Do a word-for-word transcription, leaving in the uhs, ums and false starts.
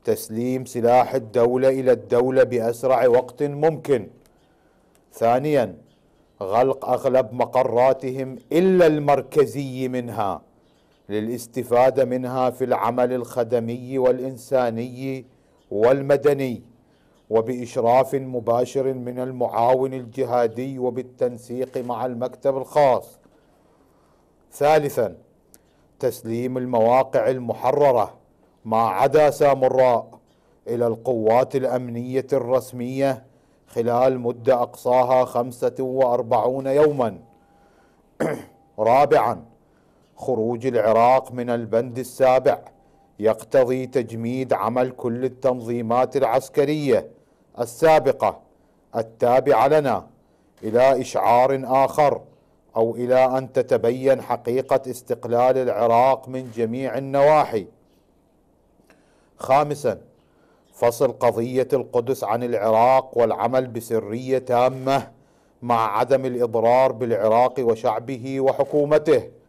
تسليم سلاح الدولة إلى الدولة بأسرع وقت ممكن. ثانيا، غلق أغلب مقراتهم إلا المركزي منها للاستفادة منها في العمل الخدمي والإنساني والمدني، وبإشراف مباشر من المعاون الجهادي وبالتنسيق مع المكتب الخاص. ثالثا، تسليم المواقع المحررة ما عدا سامراء إلى القوات الأمنية الرسمية خلال مدة أقصاها خمسة وأربعون يوما. رابعا، خروج العراق من البند السابع يقتضي تجميد عمل كل التنظيمات العسكرية السابقة التابعة لنا إلى إشعار آخر أو إلى أن تتبين حقيقة استقلال العراق من جميع النواحي. خامسا، فصل قضية القدس عن العراق والعمل بسرية تامة مع عدم الإضرار بالعراق وشعبه وحكومته.